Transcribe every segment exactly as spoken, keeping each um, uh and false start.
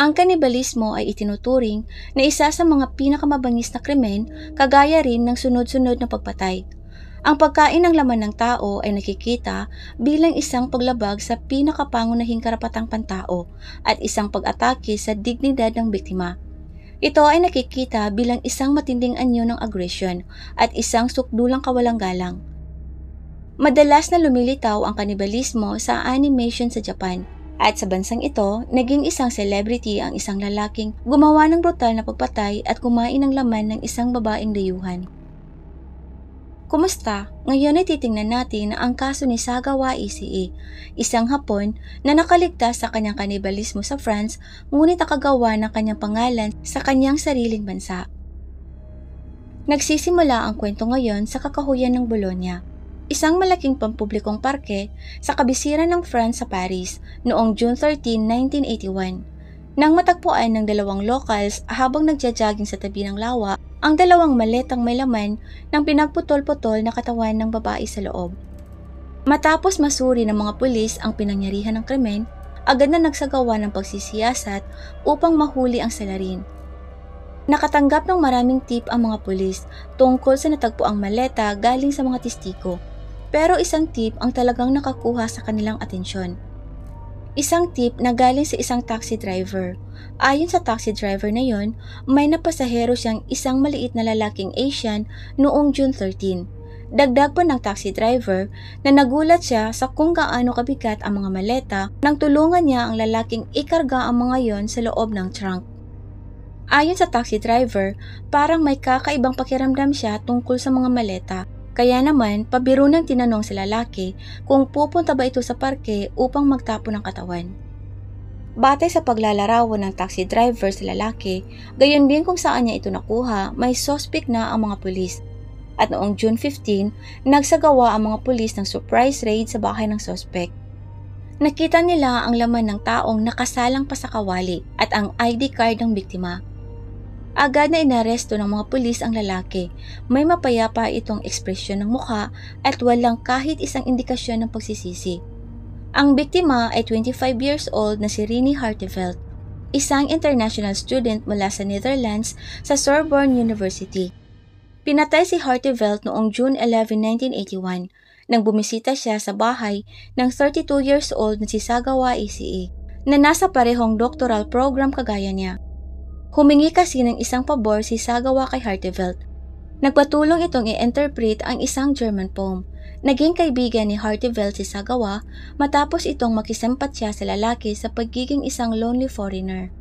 Ang kanibalismo ay itinuturing na isa sa mga pinakamabangis na krimen, kagaya rin ng sunod-sunod na pagpatay. Ang pagkain ng laman ng tao ay nakikita bilang isang paglabag sa pinakapangunahing karapatang pantao at isang pag-atake sa dignidad ng biktima. Ito ay nakikita bilang isang matinding anyo ng agresyon at isang sukdulang kawalang galang. Madalas na lumilitaw ang kanibalismo sa animation sa Japan, at sa bansang ito, naging isang celebrity ang isang lalaking gumawa ng brutal na pagpatay at kumain ng laman ng isang babaeng dayuhan. Kumusta? Ngayon ay titingnan natin ang kaso ni Sagawa Ishii, isang Hapon na nakaligtas sa kanyang kanibalismo sa France ngunit nakagawa ng kanyang pangalan sa kanyang sariling bansa. Nagsisimula ang kwento ngayon sa kakahuyan ng Bologna, isang malaking pampublikong parke sa kabisiran ng France sa Paris noong June thirteenth, nineteen eighty-one. Nang matagpuan ng dalawang locals habang nagja-jogging sa tabi ng lawa ang dalawang maletang may laman ng pinagputol-putol na katawan ng babae sa loob. Matapos masuri ng mga pulis ang pinangyarihan ng krimen, agad na nagsagawa ng pagsisiyasat upang mahuli ang salarin. Nakatanggap ng maraming tip ang mga pulis tungkol sa natagpuang maleta galing sa mga testigo. Pero isang tip ang talagang nakakuha sa kanilang atensyon. Isang tip na galing sa isang taxi driver. Ayon sa taxi driver na yon, may napasahero siyang isang maliit na lalaking Asian noong June thirteenth. Dagdag pa ng taxi driver na nagulat siya sa kung gaano kabigat ang mga maleta nang tulungan niya ang lalaking ikarga ang mga yon sa loob ng trunk. Ayon sa taxi driver, parang may kakaibang pakiramdam siya tungkol sa mga maleta. Kaya naman, pabiro nang tinanong sa lalaki kung pupunta ba ito sa parke upang magtapo ng katawan. Batay sa paglalarawan ng taxi driver sa lalaki, gayon din kung saan niya ito nakuha, may suspect na ang mga pulis. At noong June fifteenth, nagsagawa ang mga pulis ng surprise raid sa bahay ng suspect. Nakita nila ang laman ng taong nakasalang pa sa kawali at ang I D card ng biktima. Agad na inaresto ng mga pulis ang lalaki. May mapayapa itong ekspresyon ng mukha at walang kahit isang indikasyon ng pagsisisi. Ang biktima ay twenty-five years old na si Rini Hartevelt, isang international student mula sa Netherlands sa Sorbonne University. Pinatay si Hartevelt noong June eleventh, nineteen eighty-one nang bumisita siya sa bahay ng thirty-two years old na si Sagawa Ishii na nasa parehong doctoral program kagaya niya. Humingi kasi ng isang pabor si Sagawa kay Hartevelt. Nagpatulong itong i-interpret ang isang German poem. Naging kaibigan ni Hartevelt si Sagawa matapos itong makisampat siya sa lalaki sa pagiging isang lonely foreigner.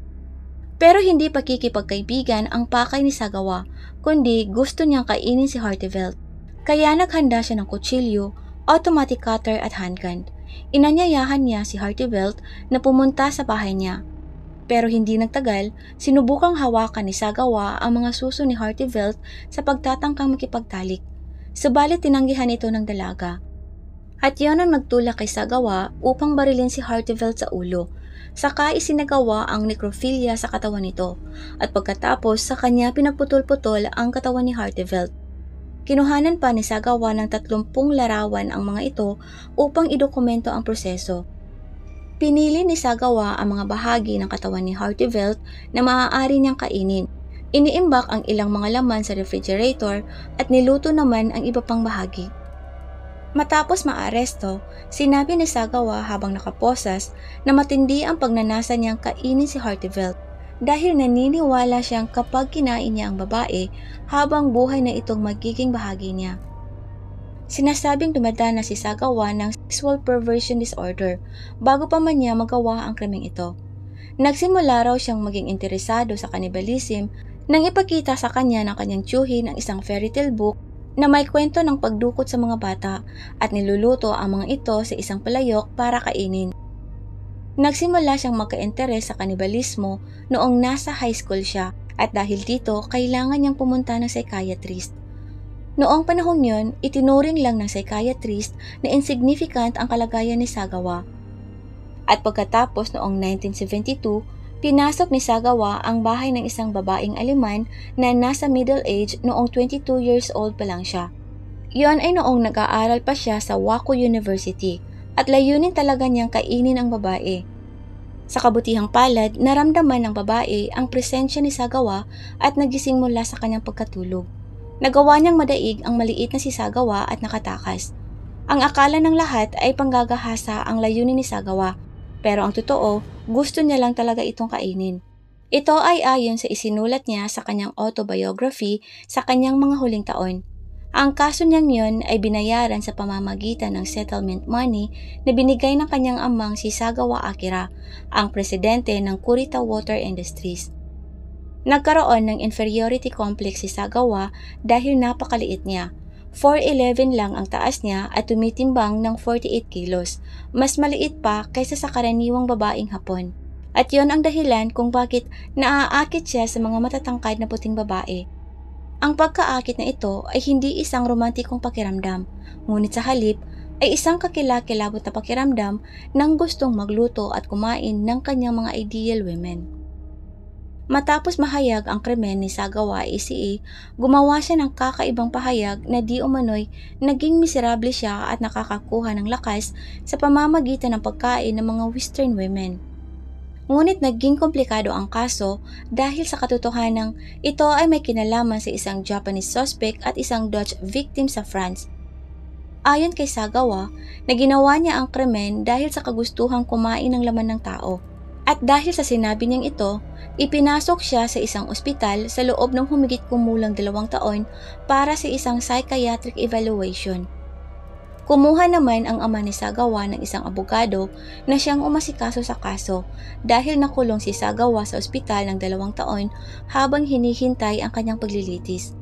Pero hindi pakikipagkaibigan ang pakay ni Sagawa, kundi gusto niyang kainin si Hartevelt. Kaya naghanda siya ng kutsilyo, automatic cutter at handgun. Inanyayahan niya si Hartevelt na pumunta sa bahay niya. Pero hindi nagtagal, sinubukang hawakan ni Sagawa ang mga suso ni Hartevelt sa pagtatangkang makipagtalik. Subalit tinanggihan ito ng dalaga. At yon ang nagtulak kay Sagawa upang barilin si Hartevelt sa ulo. Saka isinagawa ang necrophilia sa katawan nito at pagkatapos sa kanya pinagputol-putol ang katawan ni Hartevelt. Kinuhanan pa ni Sagawa ng tatlumpung larawan ang mga ito upang idokumento ang proseso. Pinili ni Sagawa ang mga bahagi ng katawan ni Hartevelt na maaari niyang kainin. Iniimbak ang ilang mga laman sa refrigerator at niluto naman ang iba pang bahagi. Matapos maaresto, sinabi ni Sagawa habang nakaposas na matindi ang pagnanasa niyang kainin si Hartevelt dahil naniniwala siyang kapag kinain niya ang babae habang buhay na itong magiging bahagi niya. Sinasabing dumadana si Sagawa ng sexual perversion disorder bago pa man niya magawa ang krimeng ito. Nagsimula raw siyang maging interesado sa cannibalism nang ipakita sa kanya ng kanyang tiyuhin ang isang fairy tale book na may kwento ng pagdukot sa mga bata at niluluto ang mga ito sa isang palayok para kainin. Nagsimula siyang magka-interes sa kannibalismo noong nasa high school siya at dahil dito kailangan niyang pumunta ng psychiatrist. Noong panahong yon, itinuring lang ng psychiatrist na insignificant ang kalagayan ni Sagawa. At pagkatapos noong nineteen seventy-two, pinasok ni Sagawa ang bahay ng isang babaeng Aleman na nasa middle age noong twenty-two years old pa lang siya. Yon ay noong nag-aaral pa siya sa Waco University at layunin talaga niyang kainin ang babae. Sa kabutihang palad, naramdaman ng babae ang presensya ni Sagawa at nagising mula sa kanyang pagkatulog. Nagawa niyang madaig ang maliit na si Sagawa at nakatakas. Ang akala ng lahat ay panggagahasa ang layunin ni Sagawa, pero ang totoo, gusto niya lang talaga itong kainin. Ito ay ayon sa isinulat niya sa kanyang autobiography sa kanyang mga huling taon. Ang kaso niyang yun ay binayaran sa pamamagitan ng settlement money na binigay ng kanyang amang si Sagawa Akira, ang presidente ng Kurita Water Industries. Nagkaroon ng inferiority complex si Sagawa dahil napakaliit niya. four eleven lang ang taas niya at tumitimbang ng forty-eight kilos, mas maliit pa kaysa sa karaniwang babaeng Hapon. At yon ang dahilan kung bakit naaakit siya sa mga matatangkad na puting babae. Ang pagkaakit na ito ay hindi isang romantikong pakiramdam, ngunit sa halip ay isang kakilakilabot na pakiramdam ng gustong magluto at kumain ng kanyang mga ideal women. Matapos mahayag ang krimen ni Sagawa Ishii, gumawa siya ng kakaibang pahayag na di umano'y naging miserable siya at nakakakuha ng lakas sa pamamagitan ng pagkain ng mga Western women. Ngunit naging komplikado ang kaso dahil sa katotohanang ito ay may kinalaman sa isang Japanese suspect at isang Dutch victim sa France. Ayon kay Sagawa, na ginawa niya ang krimen dahil sa kagustuhang kumain ng laman ng tao. At dahil sa sinabi niyang ito, ipinasok siya sa isang ospital sa loob ng humigit kumulang dalawang taon para sa isang psychiatric evaluation. Kumuha naman ang ama ni Sagawa ng isang abogado na siyang umasikaso sa kaso dahil nakulong si Sagawa sa ospital ng dalawang taon habang hinihintay ang kanyang paglilitis.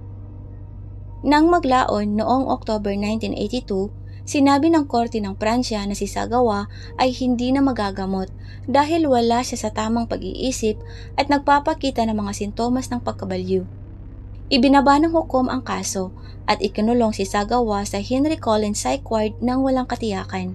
Nang maglaon noong October nineteen eighty-two, sinabi ng korte ng Pransya na si Sagawa ay hindi na magagamot dahil wala siya sa tamang pag-iisip at nagpapakita ng mga sintomas ng pagkabaliw. Ibinaba ng hukom ang kaso at ikinulong si Sagawa sa Henry Collins Psych Ward nang walang katiyakan.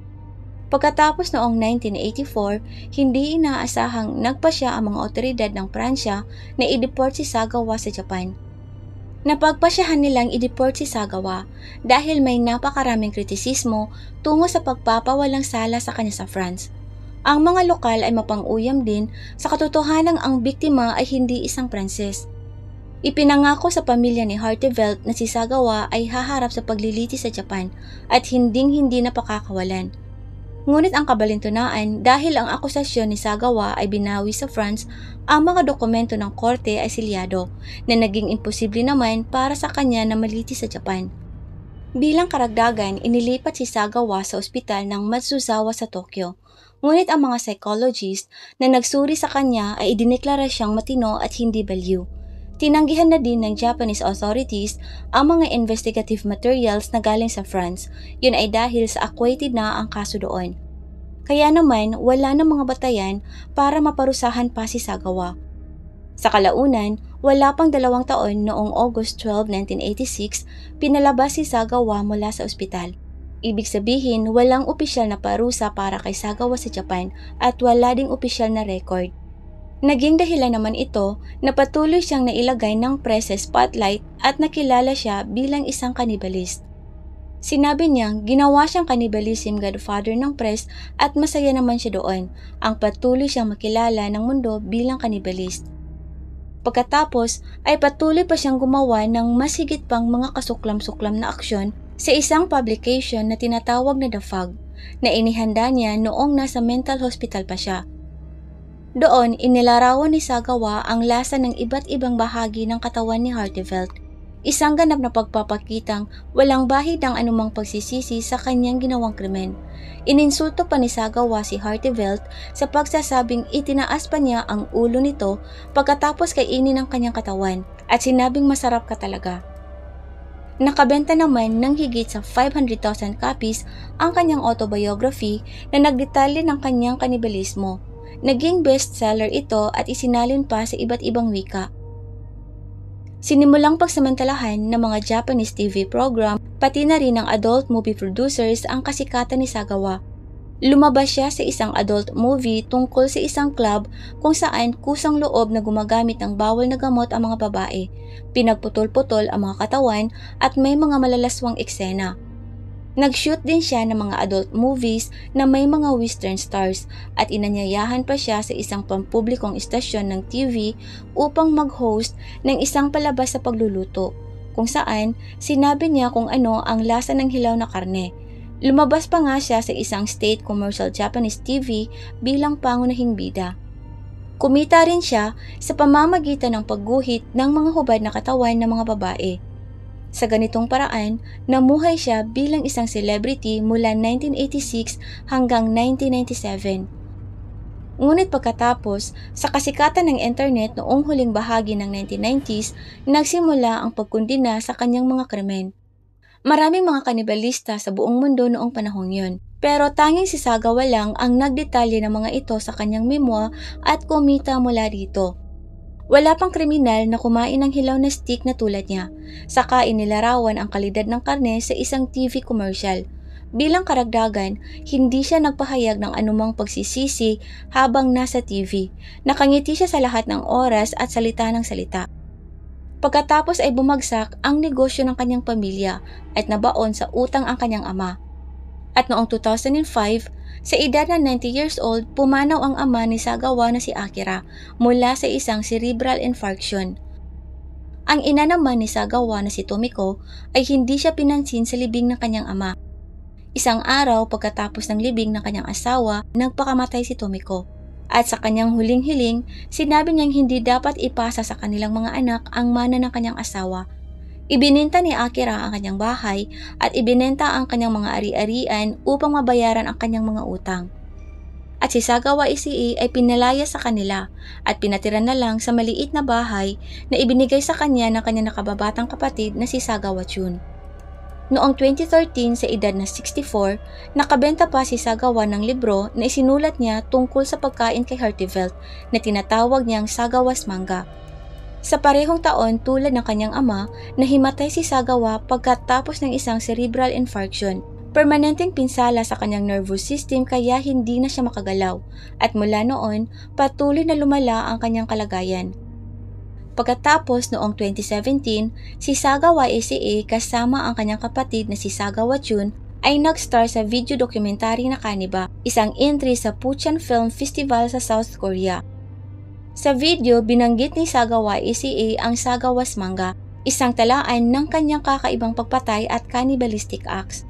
Pagkatapos noong nineteen eighty-four, hindi inaasahang nagpasya ang mga otoridad ng Pransya na i-deport si Sagawa sa Japan. Napagpasyahan nilang i-deport si Sagawa dahil may napakaraming kritisismo tungo sa pagpapawalang sala sa kanya sa France. Ang mga lokal ay mapang-uyam din sa katotohanang ang biktima ay hindi isang Pranses. Ipinangako sa pamilya ni Hartevelt na si Sagawa ay haharap sa paglilitis sa Japan at hinding-hindi na pakakawalan. Ngunit ang kabalintunaan dahil ang akusasyon ni Sagawa ay binawi sa France, ang mga dokumento ng korte ay silyado na naging imposible naman para sa kanya na malitis sa Japan. Bilang karagdagan, inilipat si Sagawa sa ospital ng Matsuzawa sa Tokyo. Ngunit ang mga psychologist na nagsuri sa kanya ay idineklara siyang matino at hindi baliw. Tinanggihan na din ng Japanese authorities ang mga investigative materials na galing sa France. Yun ay dahil sa acquitted na ang kaso doon. Kaya naman wala na mga batayan para maparusahan pa si Sagawa. Sa kalaunan, wala pang dalawang taon noong August twelfth, nineteen eighty-six, pinalabas si Sagawa mula sa ospital. Ibig sabihin, walang opisyal na parusa para kay Sagawa sa Japan at wala ding opisyal na record. Naging dahilan naman ito na patuloy siyang nailagay ng press sa spotlight at nakilala siya bilang isang kanibalist. Sinabi niyang ginawa siyang cannibalism godfather ng press at masaya naman siya doon ang patuloy siyang makilala ng mundo bilang kanibalist. Pagkatapos ay patuloy pa siyang gumawa ng mas higit pang mga kasuklam-suklam na aksyon sa isang publication na tinatawag na The Fog na inihanda niya noong nasa mental hospital pa siya. Doon, inilarawan ni Sagawa ang lasa ng iba't ibang bahagi ng katawan ni Hartevelt. Isang ganap na pagpapakitang walang bahid ng anumang pagsisisi sa kanyang ginawang krimen. Ininsulto pa ni Sagawa si Hartevelt sa pagsasabing itinaas pa niya ang ulo nito pagkatapos kainin ng kanyang katawan at sinabing masarap ka talaga. Nakabenta naman ng higit sa five hundred thousand copies ang kanyang autobiography na nagdetalye ng kanyang kanibalismo. Naging bestseller ito at isinalin pa sa iba't ibang wika. Sinimulang pagsamantalahan ng mga Japanese T V program pati na rin ng adult movie producers ang kasikatan ni Sagawa. Lumabas siya sa isang adult movie tungkol sa isang club kung saan kusang loob na gumagamit ng bawal na gamot ang mga babae, pinagputol-putol ang mga katawan at may mga malalaswang eksena. Nag-shoot din siya ng mga adult movies na may mga western stars at inanyayahan pa siya sa isang pampublikong istasyon ng T V upang mag-host ng isang palabas sa pagluluto, kung saan sinabi niya kung ano ang lasa ng hilaw na karne. Lumabas pa nga siya sa isang state commercial Japanese T V bilang pangunahing bida. Kumita rin siya sa pamamagitan ng pagguhit ng mga hubad na katawan ng mga babae. Sa ganitong paraan, namuhay siya bilang isang celebrity mula nineteen eighty-six hanggang nineteen ninety-seven. Ngunit pagkatapos, sa kasikatan ng internet noong huling bahagi ng nineteen nineties, nagsimula ang pagkundina sa kanyang mga krimen. Maraming mga kanibalista sa buong mundo noong panahong yun, pero tanging si Sagawa lang ang nagdetalye ng mga ito sa kanyang memoir at kumita mula dito. Wala pang kriminal na kumain ng hilaw na steak na tulad niya, saka inilarawan ang kalidad ng karne sa isang T V commercial. Bilang karagdagan, hindi siya nagpahayag ng anumang pagsisisi habang nasa T V. Nakangiti siya sa lahat ng oras at salita ng salita. Pagkatapos ay bumagsak ang negosyo ng kanyang pamilya at nabaon sa utang ang kanyang ama. At noong two thousand five, sa edad na ninety years old, pumanaw ang ama ni Sagawa na si Akira mula sa isang cerebral infarction. Ang ina naman ni Sagawa na si Tomiko ay hindi siya pinansin sa libing ng kanyang ama. Isang araw pagkatapos ng libing ng kanyang asawa, nagpakamatay si Tomiko. At sa kanyang huling hiling, sinabi niyang hindi dapat ipasa sa kanilang mga anak ang mana ng kanyang asawa. Ibininta ni Akira ang kanyang bahay at ibinenta ang kanyang mga ari-arian upang mabayaran ang kanyang mga utang. At si Sagawa Ishii ay pinalaya sa kanila at pinatira na lang sa maliit na bahay na ibinigay sa kanya ng kanyang nakababatang kapatid na si Sagawa Chun. Noong twenty thirteen, sa edad na sixty-four, nakabenta pa si Sagawa ng libro na isinulat niya tungkol sa pagkain kay Hertevelt na tinatawag niyang Sagawa's Manga. Sa parehong taon, tulad ng kanyang ama, nahimatay si Sagawa pagkatapos ng isang cerebral infarction. Permanenteng pinsala sa kanyang nervous system kaya hindi na siya makagalaw at mula noon, patuloy na lumala ang kanyang kalagayan. Pagkatapos noong twenty seventeen, si Sagawa Ishii kasama ang kanyang kapatid na si Sagawa Chun ay nag-star sa video documentary na Kaniba, isang entry sa Bucheon Film Festival sa South Korea. Sa video, binanggit ni Sagawa Ishii ang Sagawa's Manga, isang talaan ng kanyang kakaibang pagpatay at cannibalistic acts.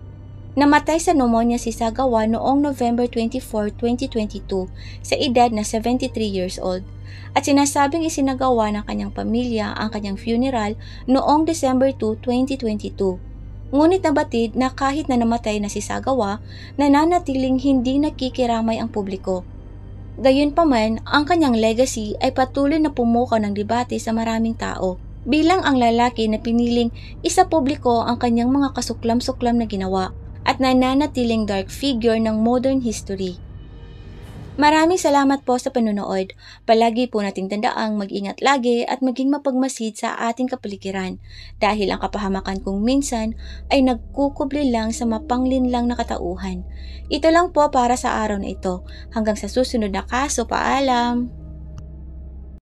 Namatay sa pneumonia si Sagawa noong November twenty-fourth, twenty twenty-two sa edad na seventy-three years old at sinasabing isinagawa ng kanyang pamilya ang kanyang funeral noong December second, twenty twenty-two. Ngunit nabatid na kahit na namatay na si Sagawa, nananatiling hindi nakikiramay ang publiko. Gayunpaman, ang kanyang legacy ay patuloy na pumukaw ng debate sa maraming tao bilang ang lalaki na piniling isa publiko ang kanyang mga kasuklam-suklam na ginawa at nananatiling dark figure ng modern history. Maraming salamat po sa panonood. Palagi po nating tandaang mag-ingat lagi at maging mapagmasid sa ating kapaligiran dahil ang kapahamakan kung minsan ay nagkukubli lang sa mapanglinlang na katauhan. Ito lang po para sa araw na ito. Hanggang sa susunod na kaso, paalam!